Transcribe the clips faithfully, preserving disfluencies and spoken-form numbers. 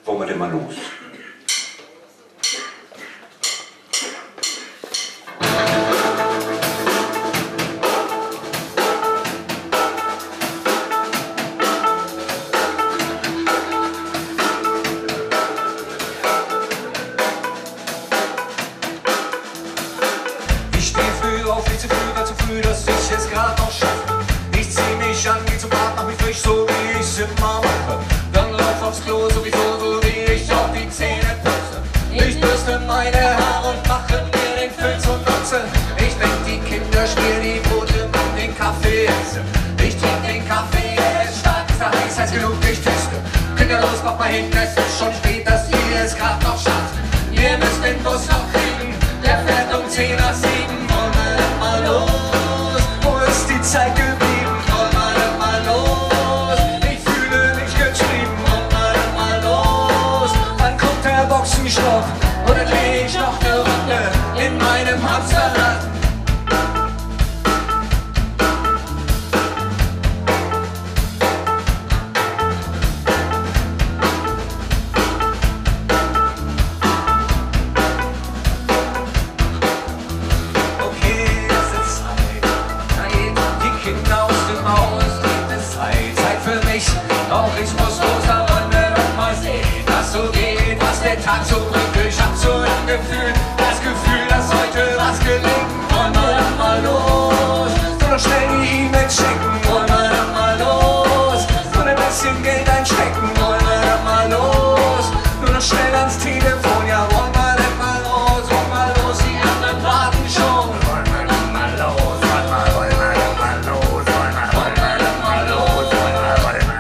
wollen wir denn mal los? Ich steh früh auf, viel zu früh, war zu früh, dass ich es grad noch schaffe. Ich zieh mich an, geh zum Bad, mach mich frisch, so wie ich's immer mache. Dann lauf aufs Klo, sowieso, so wie ich auch die Zähne putze. Ich bürste meine Haare und mache mir den Föhn zunutze. Ich weck die Kinder, schmier die Brote, mach den Kaffee esse. Ich trink den Kaffee, er ist stark, ist er heiß, heiß genug, ich tüste. Kinder, los, mach mal hin, es ist schon spät, dass ihr es grad noch schafft. Ihr müsst den Bus noch kriegen, der fährt um zehn nach sieben. Wollen wir denn mal los? Wo ist die Zeit geblieben? Wollen wir denn mal los? Ich fühle mich getrieben. Wollen wir denn mal los? Wann kommt der Boxenstopp? Oder dreh ich noch ne Runde in meinem Hamsterrad? Doch ich muss los, da wollen wir doch mal sehen, was so geht, was der Tag so bringt. Ich hab so ein Gefühl, das Gefühl, dass heute was gelingt. Wollen wir doch mal los, nur noch schnell die E-Mail checken. Wollen wir doch mal los, nur ein bisschen Geld einstecken. Wollen wir doch mal los, nur noch schnell ans Telefon. Ja, wollen wir doch mal los, wollen wir los, die anderen warten schon. Wollen wir doch mal los, wollen wir, wollen wir doch mal los, wollen wir, wollen wir doch mal los, wollen wir, wollen wir.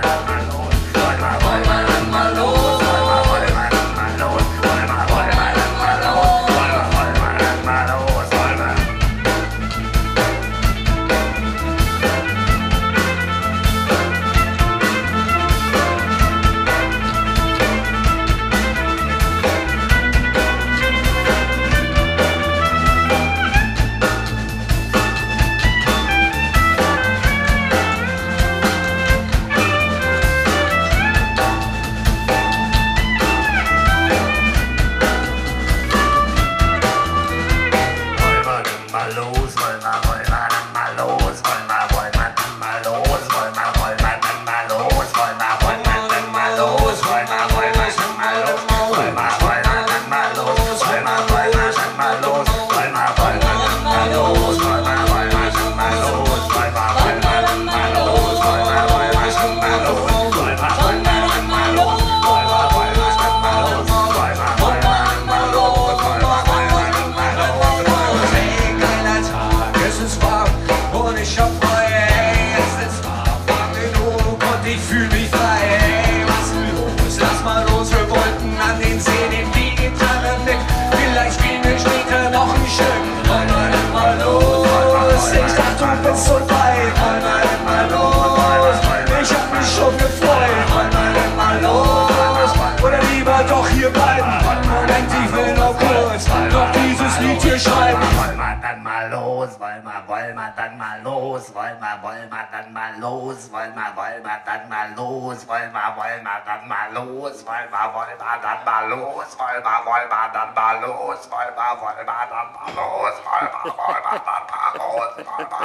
Ich fühl mich frei, ey, was ist los? Lass mal los, wir wollten an den See, nehmen die Gitarre mit. Vielleicht spielen wir später noch ein Stück. Wollen wir denn mal los? Ich dachte, du bist so weit. Wollen wir denn mal los? Ich hab mich schon gefreut. Wollen wir denn mal los? Oder lieber doch hier bleiben. Moment, ich will noch kurz noch dieses Lied hier schreiben. Wollen wir dann mal los? Wollen wir, wollen wir dann mal los? Wollen wir, wollen wir dann mal los? Wollen wir, wollen wir dann mal los? Wollen wir, wollen wir dann mal los? Wollen wir, wollen wir dann mal los? Wollen wir, wollen wir dann mal los? Wollen wir, wollen wir dann mal los? Wollen wir, wollen wir dann mal los? Wollen wir,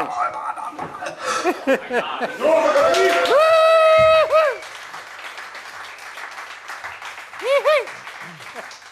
wollen wir dann mal los?